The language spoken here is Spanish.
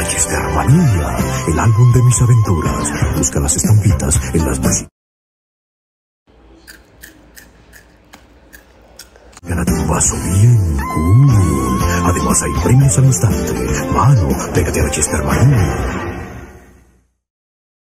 a Chestermanía, el álbum de mis aventuras. Busca las estampitas en las bolsitas. Gánate un vaso bien cool. Además hay premios al instante. Mano, pégate a la Chestermanía.